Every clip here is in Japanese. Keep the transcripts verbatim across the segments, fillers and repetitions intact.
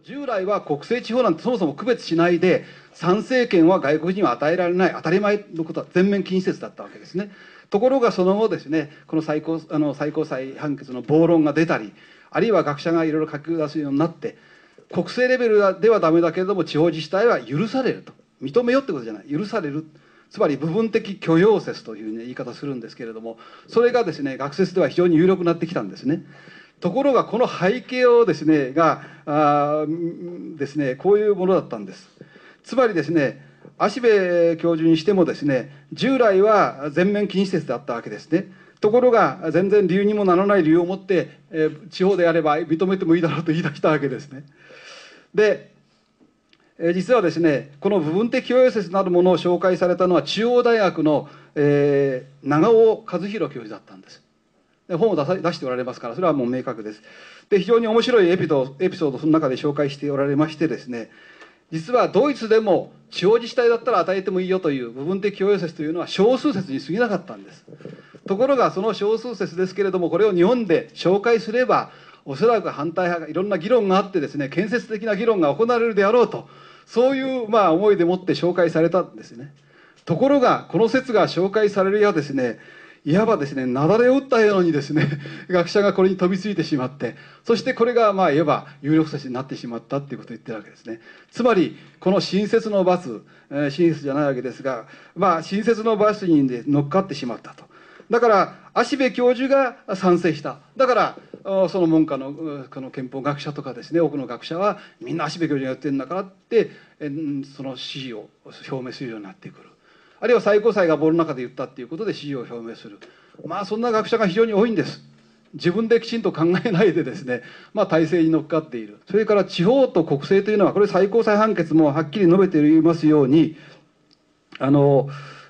従来は国政地方なんてそもそも区別しないで、参政権は外国人は与えられない、当たり前のことは全面禁止説だったわけですね。ところがその後ですね、この最高あの最高裁判決の暴論が出たり、あるいは学者がいろいろ書き出すようになって、国政レベルではダメだけれども地方自治体は許されると、認めよってことじゃない、許される、つまり部分的許容説という、ね、言い方するんですけれども、それがですね学説では非常に有力になってきたんですね。ところがこの背景をですねがあですねこういうものだったんです。つまりですね、芦部教授にしてもですね、従来は全面禁止説であったわけですね。ところが全然理由にもならない理由を持って、えー、地方であれば認めてもいいだろうと言い出したわけですね。で、えー、実はですね、この部分的許容説なるものを紹介されたのは中央大学の、えー、長尾和弘教授だったんです。で本を出さ出しておられますから、それはもう明確です。で、非常に面白いエピソエピソードをその中で紹介しておられましてですね、実はドイツでも地方自治体だったら与えてもいいよという部分的許容説というのは少数説に過ぎなかったんです。ところがその少数説ですけれども、これを日本で紹介すればおそらく反対派がいろんな議論があってですね、建設的な議論が行われるであろうと、そういうまあ思いでもって紹介されたんですね。ところがこの説が紹介されるやですね、いわばですね、雪崩を打ったようにですね、学者がこれに飛びついてしまって、そしてこれがまあいわば有力説になってしまったっていうことを言ってるわけですね。つまりこの新説の罰、えー、新説じゃないわけですが、まあ新説の罰に、ね、乗っかってしまったと。だから芦部教授が賛成した。だからその文科のこの憲法学者とかですね、多くの学者はみんな芦部教授がやってるんだからって、えー、その支持を表明するようになってくる。あるいは最高裁がボールの中で言ったっていうことで支持を表明する。まあそんな学者が非常に多いんです。自分できちんと考えないでですね、まあ体制に乗っかっている。それから地方と国政というのは、これ最高裁判決もはっきり述べていますように、あの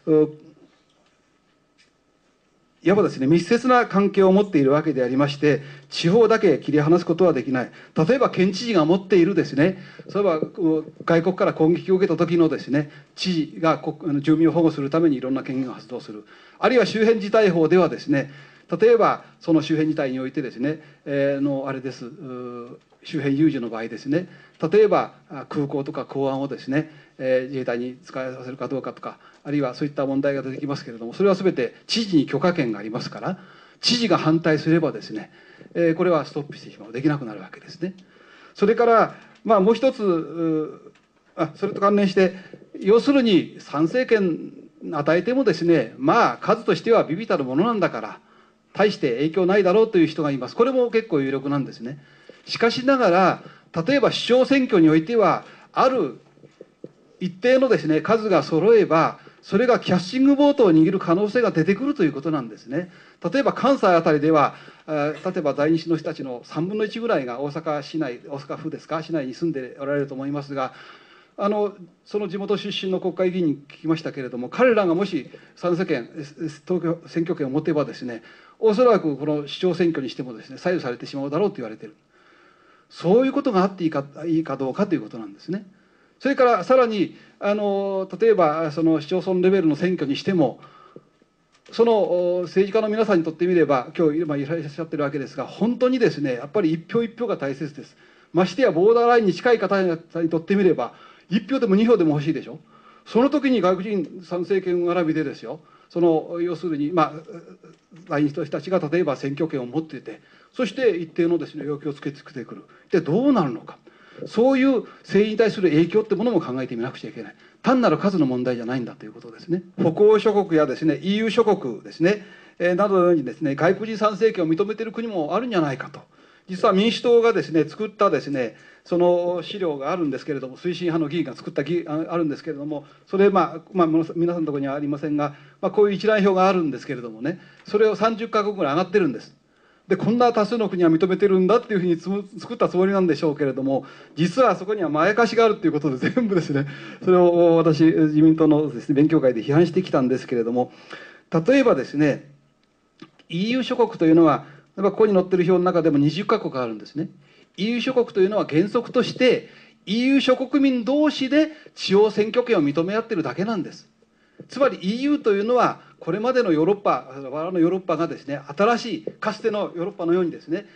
いわばですね、密接な関係を持っているわけでありまして、地方だけ切り離すことはできない。例えば県知事が持っているですね、そういえば外国から攻撃を受けた時のですね、知事が住民を保護するためにいろんな権限を発動する。あるいは周辺事態法ではですね、例えばその周辺事態においてですね、えー、のあれです、周辺有事の場合ですね、例えば空港とか港湾をですね、えー、自衛隊に使わせるかどうかとか、あるいはそういった問題が出てきますけれども、それは全て知事に許可権がありますから、知事が反対すればですね、えー、これはストップしてしまう、できなくなるわけですね。それから、まあ、もう一つ、あそれと関連して、要するに参政権与えてもですね、まあ数としては微々たるものなんだから大して影響ないだろうという人がいます。これも結構有力なんですね。しかしながら、例えば首長選挙においてはある一定のですね数が揃えば、それがキャッシングボートを握る可能性が出てくるということなんですね。例えば関西あたりでは、例えば在日の人たちのさんぶんのいちぐらいが大阪市内、大阪府ですか、市内に住んでおられると思いますが、あのその地元出身の国会議員に聞きましたけれども、彼らがもし参政権、東京選挙権を持てばですね、おそらくこの市長選挙にしてもですね、左右されてしまうだろうと言われている。そういうことがあっていいか、いいかどうかということなんですね。それからさらにあの例えばその市町村レベルの選挙にしても、その政治家の皆さんにとってみれば、今日今いらっしゃってるわけですが、本当にですねやっぱり一票一票が大切です。ましてやボーダーラインに近い方にとってみれば、いち票でもに票でも欲しいでしょ。その時に外国人参政権並びでですよ、その要するにまあ来日の人たちが例えば選挙権を持っていて、そして一定のですね要求をつけてくる。でどうなるのか。そういう政治に対する影響ってものも考えてみなくちゃいけない。単なる数の問題じゃないんだということですね。北欧諸国やですね イーユー 諸国ですね、えー、などのようにですね外国人参政権を認めている国もあるんじゃないかと。実は民主党がですね作ったですねその資料があるんですけれども、推進派の議員が作った議あるんですけれども、それまあ、まあ、皆さんのところにはありませんが、まあ、こういう一覧表があるんですけれどもね、それをさんじゅっかこくぐらい上がってるんです。でこんな多数の国は認めてるんだっていうふうにつむ作ったつもりなんでしょうけれども、実はそこにはまやかしがあるっていうことで、全部ですねそれを私自民党のです、ね、勉強会で批判してきたんですけれども、例えばですね イーユー 諸国というのは、ここに載ってる表の中でもにじゅっかこくあるんですね。 イーユー 諸国というのは原則として イーユー 諸国民同士で地方選挙権を認め合ってるだけなんです。つまり イーユー というのはこれまでのヨーロッパ、我々のヨーロッパがですね新しいかつてのヨーロッパのようにですね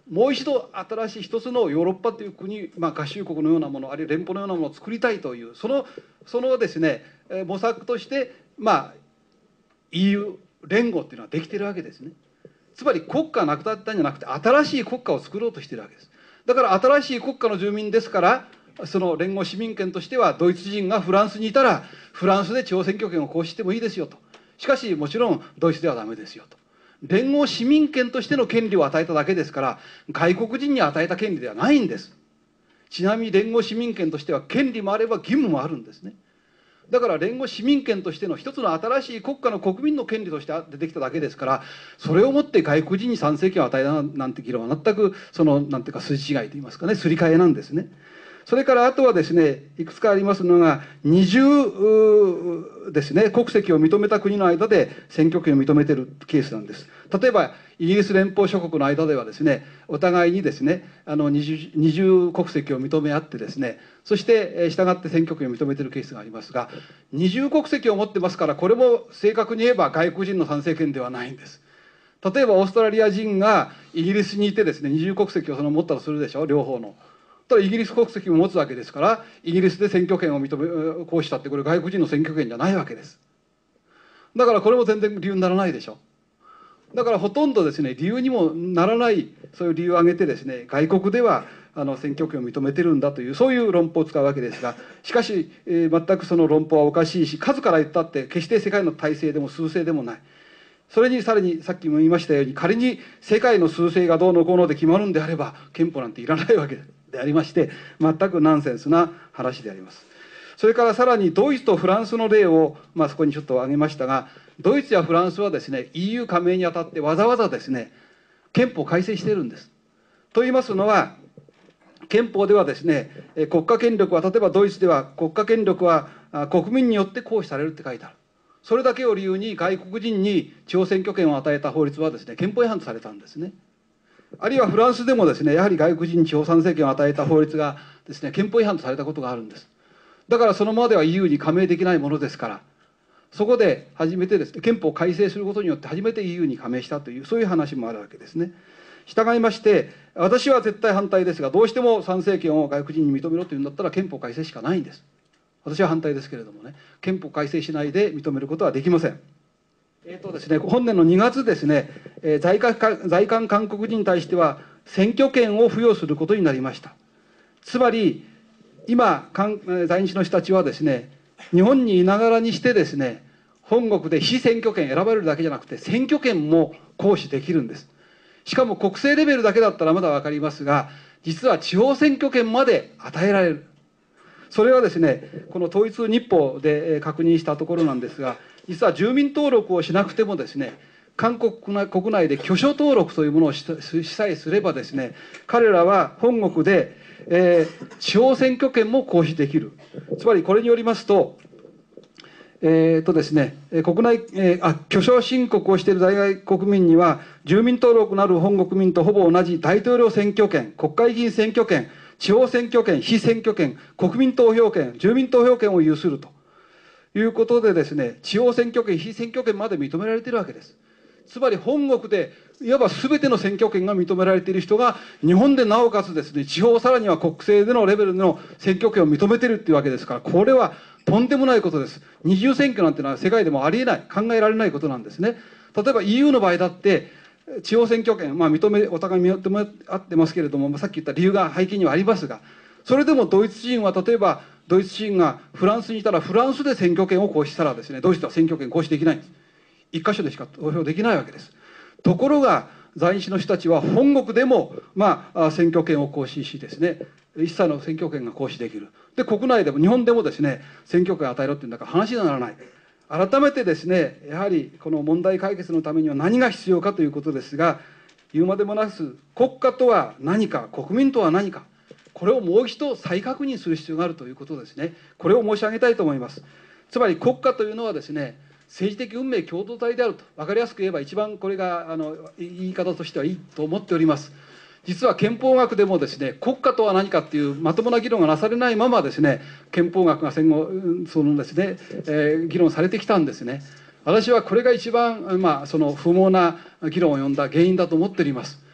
もう一度新しい一つのヨーロッパという国、まあ、合衆国のようなもの、あるいは連邦のようなものを作りたいというそのそのですね模索として、まあ、イーユー 連合っていうのはできているわけですね。つまり国家がなくなったんじゃなくて新しい国家を作ろうとしているわけです。だから新しい国家の住民ですから、その連合市民権としてはドイツ人がフランスにいたらフランスで地方選挙権を行使してもいいですよと。しかしもちろんドイツではダメですよと。連合市民権としての権利を与えただけですから外国人に与えた権利ではないんです。ちなみに連合市民権としては権利もあれば義務もあるんですね。だから連合市民権としての一つの新しい国家の国民の権利として出てきただけですから、それをもって外国人に参政権を与えたなんて議論は全くそのなんていうか筋違いといいますかね、すり替えなんですね。それからあとはですね、いくつかありますのが二重ですね、国籍を認めた国の間で選挙権を認めているケースなんです。例えばイギリス連邦諸国の間ではですね、お互いにですね、あの二重、二重国籍を認め合ってですね、そして従って選挙権を認めているケースがありますが、二重国籍を持ってますから、これも正確に言えば外国人の参政権ではないんです。例えばオーストラリア人がイギリスにいてですね、二重国籍をその持ったとするでしょ、両方の。ただイギリス国籍も持つわけですから、イギリスで選挙権を認め行使したって、これ外国人の選挙権じゃないわけです。だからこれも全然理由にならないでしょ。だからほとんどですね、理由にもならないそういう理由を挙げてですね、外国ではあの選挙権を認めてるんだというそういう論法を使うわけですが、しかし、えー、全くその論法はおかしいし、数から言ったって決して世界の体制でも数勢でもない。それにさらにさっきも言いましたように、仮に世界の数勢がどうのこうので決まるんであれば憲法なんていらないわけでありまして、全くナンセンスな話であります。それからさらにドイツとフランスの例を、まあ、そこにちょっと挙げましたが、ドイツやフランスはですね イーユー 加盟にあたってわざわざですね憲法改正しているんです。と言いますのは、憲法ではですね国家権力は、例えばドイツでは国家権力は国民によって行使されるって書いてある。それだけを理由に外国人に地方選挙権を与えた法律はですね憲法違反とされたんですね。あるいはフランスでもですね、やはり外国人に地方参政権を与えた法律がですね憲法違反とされたことがあるんです。だからそのままでは イーユー に加盟できないものですから、そこで初めてですね、憲法を改正することによって初めて イーユー に加盟したという、そういう話もあるわけですね。従いまして、私は絶対反対ですが、どうしても参政権を外国人に認めろというんだったら憲法改正しかないんです。私は反対ですけれどもね、憲法改正しないで認めることはできません。えーとですね、本年のにがつですね、えー、在韓在韓韓国人に対しては選挙権を付与することになりました。つまり今在日の人たちはですね、日本にいながらにしてですね、本国で被選挙権選ばれるだけじゃなくて選挙権も行使できるんです。しかも国政レベルだけだったらまだ分かりますが、実は地方選挙権まで与えられる。それはですね、この統一日報で確認したところなんですが、実は住民登録をしなくてもですね、韓国国内で居所登録というものをしさえすればですね、彼らは本国で、えー、地方選挙権も行使できる。つまりこれによりますと、えーとですね、国内、えー、あ居所申告をしている在外国民には、住民登録のある本国民とほぼ同じ大統領選挙権、国会議員選挙権、地方選挙権、被選挙権、国民投票権、住民投票権を有するということでですね、地方選挙権、被選挙権まで認められているわけです。つまり本国でいわば全ての選挙権が認められている人が日本でなおかつですね、地方さらには国政でのレベルでの選挙権を認めているっていうわけですから、これはとんでもないことです。二重選挙なんてのは世界でもありえない、考えられないことなんですね。例えば イーユー の場合だって地方選挙権、まあ、認めお互い認め合ってますけれども、さっき言った理由が背景にはありますが、それでもドイツ人は例えばドイツ人がフランスにいたらフランスで選挙権を行使したらですね、ドイツでは選挙権行使できないんです。一箇所でしか投票できないわけです。ところが在日の人たちは本国でも、まあ、選挙権を行使しですね、一切の選挙権が行使できる。で国内でも日本でもですね、選挙権を与えろっていうんだから話にならない。改めてですね、やはりこの問題解決のためには何が必要かということですが、言うまでもなく国家とは何か、国民とは何か、これをもう一度再確認する必要があるということですね。これを申し上げたいと思います。つまり国家というのはですね、政治的運命共同体であると、分かりやすく言えば一番これがあの言い方としてはいいと思っております。実は憲法学でもですね、国家とは何かっていうまともな議論がなされないままですね、憲法学が戦後そのですね、えー、議論されてきたんですね。私はこれが一番、まあ、その不毛な議論を呼んだ原因だと思っております。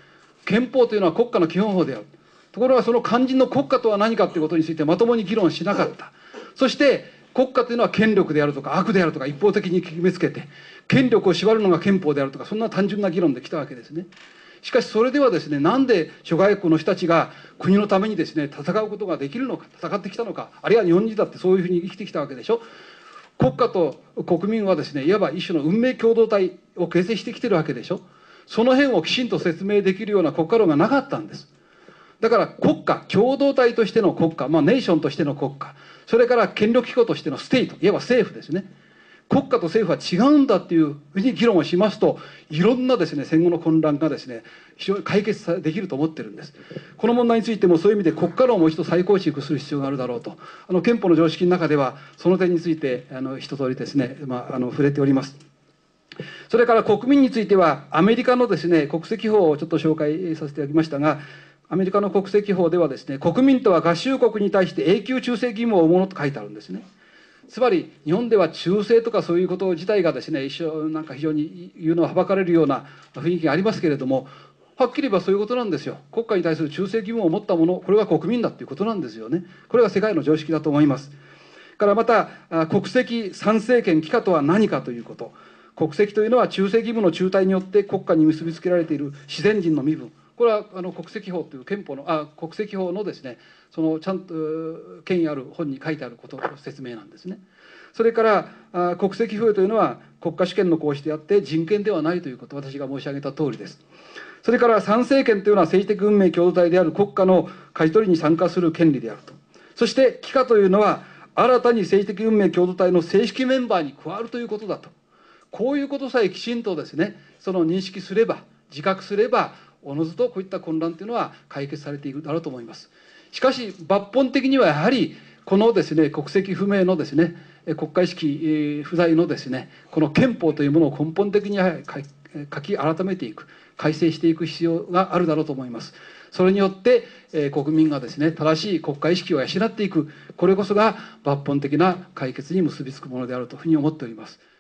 憲法というのは国家の基本法である。ところがその肝心の国家とは何かということについてまともに議論しなかった。そして国家というのは権力であるとか悪であるとか一方的に決めつけて、権力を縛るのが憲法であるとか、そんな単純な議論できたわけですね。しかしそれではですね、なんで諸外国の人たちが国のためにですね、戦うことができるのか、戦ってきたのか、あるいは日本人だってそういうふうに生きてきたわけでしょ。国家と国民はですね、いわば一種の運命共同体を形成してきてるわけでしょ。その辺をきちんと説明できるような国家論がなかったんです。だから国家、共同体としての国家、まあネーションとしての国家、それから権力機構としてのステート、いわば政府ですね。国家と政府は違うんだっていうふうに議論をしますと、いろんなですね、戦後の混乱がですね、非常に解決できると思ってるんです。この問題についてもそういう意味で国家論をもう一度再構築する必要があるだろうと。あの憲法の常識の中ではその点についてあの一通りですね、まあ、あの触れております。それから国民についてはアメリカのですね、国籍法をちょっと紹介させていただきましたが、アメリカの国籍法ではですね、国民とは合衆国に対して永久忠誠義務を負うものと書いてあるんですね。つまり日本では忠誠とかそういうこと自体がですね、一生なんか非常に言うのははばかれるような雰囲気がありますけれども、はっきり言えばそういうことなんですよ。国家に対する忠誠義務を持ったもの、これが国民だということなんですよね。これが世界の常識だと思います。からまた国籍参政権帰化とは何かということ。国籍というのは忠誠義務の中体によって国家に結びつけられている自然人の身分。これはあの国籍法という憲法のあ国籍法のですね、そのちゃんと権威ある本に書いてあることの説明なんですね。それからあ国籍付与というのは国家主権の行使であって人権ではないということ、私が申し上げた通りです。それから参政権というのは政治的運命共同体である国家の舵取りに参加する権利であると。そして帰化というのは新たに政治的運命共同体の正式メンバーに加わるということだと。こういうことさえきちんとですね、その認識すれば、自覚すれば、おのずとこういった混乱というのは解決されていくだろうと思います。しかし抜本的にはやはりこのですね、国籍不明のですね、国家意識不在のですね、この憲法というものを根本的に書き改めていく、改正していく必要があるだろうと思います。それによって、えー、国民がですね、正しい国家意識を養っていく、これこそが抜本的な解決に結びつくものであるというふうに思っております。